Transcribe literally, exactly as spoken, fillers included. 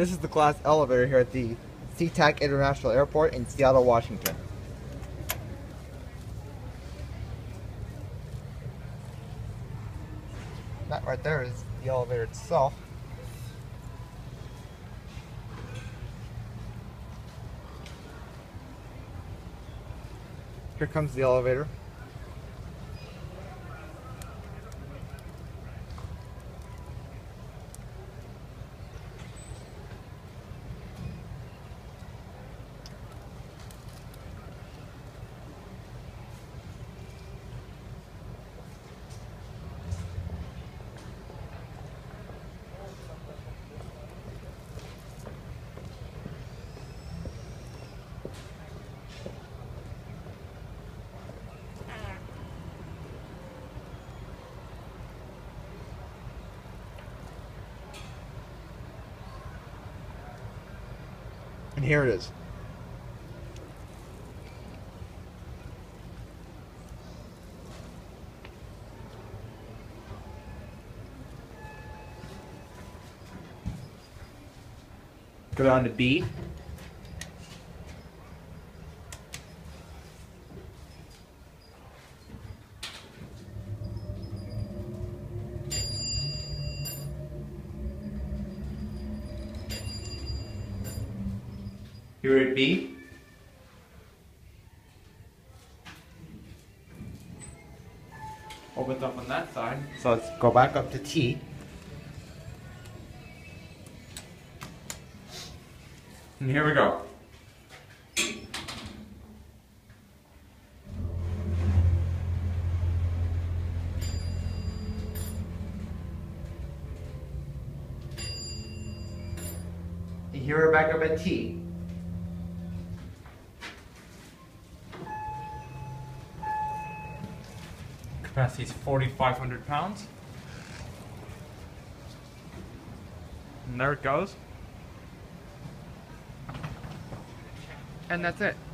This is the glass elevator here at the SeaTac International Airport in Seattle, Washington. That right there is the elevator itself. Here comes the elevator. And here it is. Go down to B. Here at B. Opens up on that side. So let's go back up to T. And here we go. And here we're back up at T. Capacity is forty-five hundred pounds. And there it goes. And that's it.